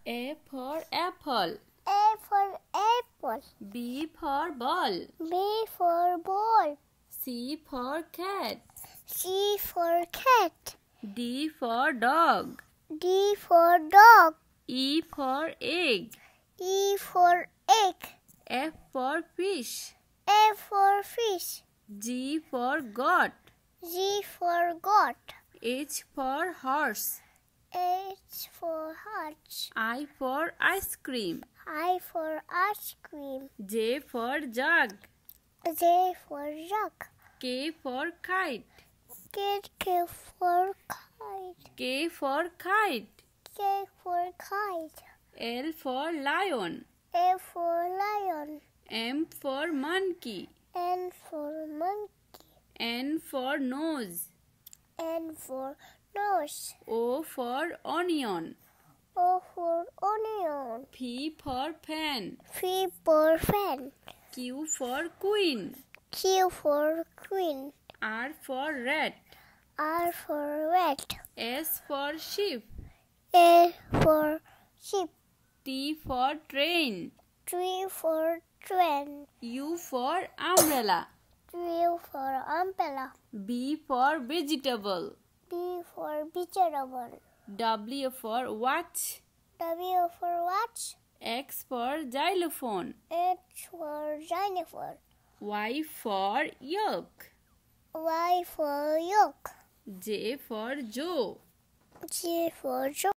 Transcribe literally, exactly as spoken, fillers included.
A for apple. A for apple. B for ball. B for ball. C for cat. C for cat. D for dog. D for dog. E for egg. E for egg. F for fish. F for fish. G for goat. G for goat. H for horse. H for horse. I for ice cream. I for ice cream. J for jug. J for jug. K for kite. K, K for kite. K for kite. K for kite. L for lion. L for lion. M for monkey. N for monkey. N for nose. N for nose. O for onion. O for onion. P for pen. P for fan. Q for queen. Q for queen. R for rat. R for rat. S for sheep. A for sheep. T for train. T for train. U for umbrella. U for umbrella. B for vegetable. B for vegetable. W for watch. W for watch. X for xylophone. H for xylophone. Y for yolk. Y for yolk. J for Joe. J for joe.